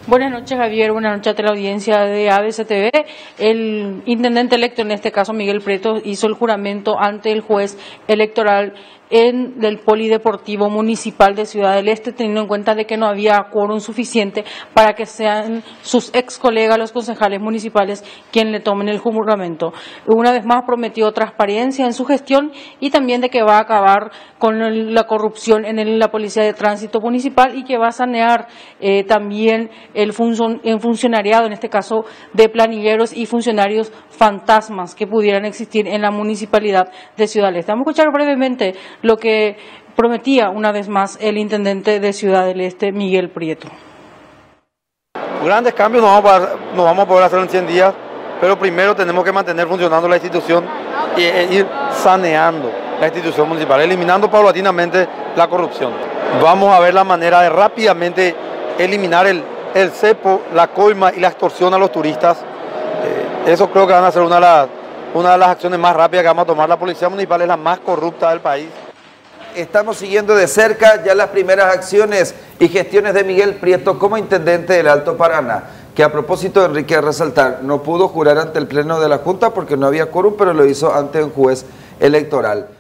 Buenas noches, Javier. Buenas noches a la audiencia de ABC TV. El intendente electo, en este caso Miguel Prieto, hizo el juramento ante el juez electoral del Polideportivo Municipal de Ciudad del Este, teniendo en cuenta de que no había quórum suficiente para que sean sus ex colegas, los concejales municipales, quienes le tomen el juramento. Una vez más prometió transparencia en su gestión y también de que va a acabar con la corrupción en la Policía de Tránsito Municipal y que va a sanear también el funcionariado, en este caso de planilleros y funcionarios fantasmas que pudieran existir en la municipalidad de Ciudad del Este. Vamos a escuchar brevemente lo que prometía una vez más el intendente de Ciudad del Este, Miguel Prieto. Grandes cambios no vamos a poder hacer en 100 días, pero primero tenemos que mantener funcionando la institución e ir saneando la institución municipal, eliminando paulatinamente la corrupción. Vamos a ver la manera de rápidamente eliminar el cepo, la coima y la extorsión a los turistas. Eso creo que van a ser una de las acciones más rápidas que vamos a tomar. La Policía Municipal es la más corrupta del país. Estamos siguiendo de cerca ya las primeras acciones y gestiones de Miguel Prieto como intendente del Alto Paraná, que a propósito, Enrique, a resaltar, no pudo jurar ante el Pleno de la Junta porque no había quórum, pero lo hizo ante un juez electoral.